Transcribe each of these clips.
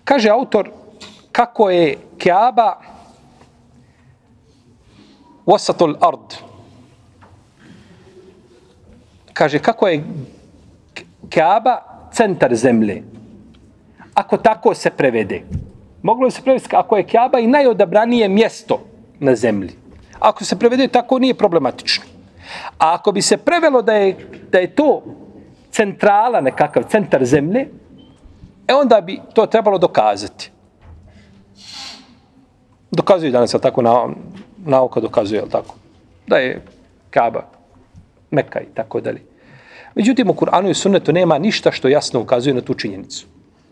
Kaže autor kako je Kaaba wasatul ard. Kaže kako je Kaaba centar zemlje. Ako tako se prevede. Moglo se prevesti ako je Kaaba i najodabranije mjesto na zemlji. Ako se prevede tako nije problematično. A ako bi se prevelo da je to centrala, nekakav centar zemlje, onda bi to trebalo dokazati. Dokazuje danas, ali tako, nauka dokazuje, ali tako, da je Kaaba, Meka i tako dalje. Međutim, u Kur'anu i Sunnetu nema ništa što jasno ukazuje na tu činjenicu.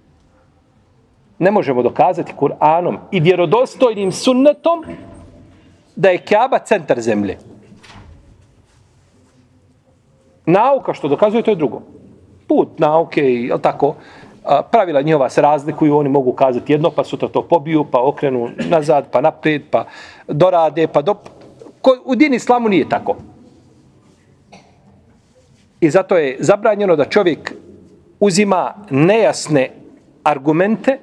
Ne možemo dokazati Kur'anom i vjerodostojnim sunnetom da je Kaaba centar zemlje. Nauka što dokazuje, to je drugo. Put nauke i tako, pravila njihova se razlikuju, oni mogu kazati jedno, pa sutra to pobiju, pa okrenu nazad, pa naprijed, pa dorade, pa u din islamu nije tako. I zato je zabranjeno da čovjek uzima nejasne argumente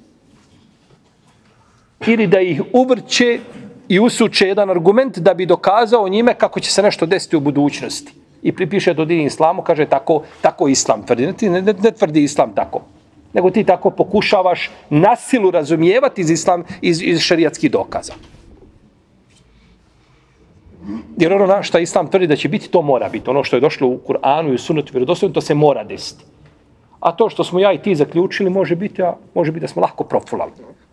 ili da ih uvrće i usuče jedan argument da bi dokazao njime kako će se nešto desiti u budućnosti. I pripiše to din islamu, kaže tako islam tvrdi. Ne tvrdi islam tako. Nego ti tako pokušavaš na silu razumijevati iz šerijatskih dokaza. Jer ono što islam tvrdi da će biti, to mora biti. Ono što je došlo u Kur'anu i u Sunnetu vjerodostojno, to se mora desiti. A to što smo ja i ti zaključili može biti da smo lahko profulali.